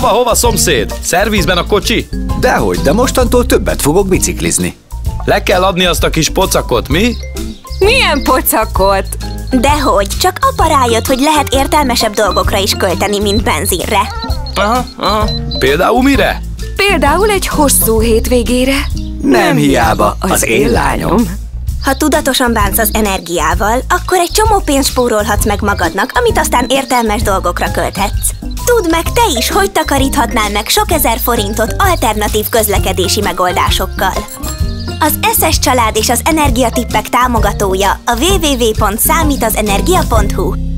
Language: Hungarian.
Hova, szomszéd? Szervízben a kocsi? Dehogy, de mostantól többet fogok biciklizni. Le kell adni azt a kis pocakot, mi? Milyen pocakot? Dehogy, csak apa rájött, hogy lehet értelmesebb dolgokra is költeni, mint benzinre. Aha. Például mire? Például egy hosszú hétvégére. Nem hiába, az én lányom. Ha tudatosan bánsz az energiával, akkor egy csomó pénzt spórolhatsz meg magadnak, amit aztán értelmes dolgokra költhetsz. Tudd meg te is, hogy takaríthatnál meg sok ezer forintot alternatív közlekedési megoldásokkal. Az SS Család és az Energiatippek támogatója a www.számítazenergia.hu.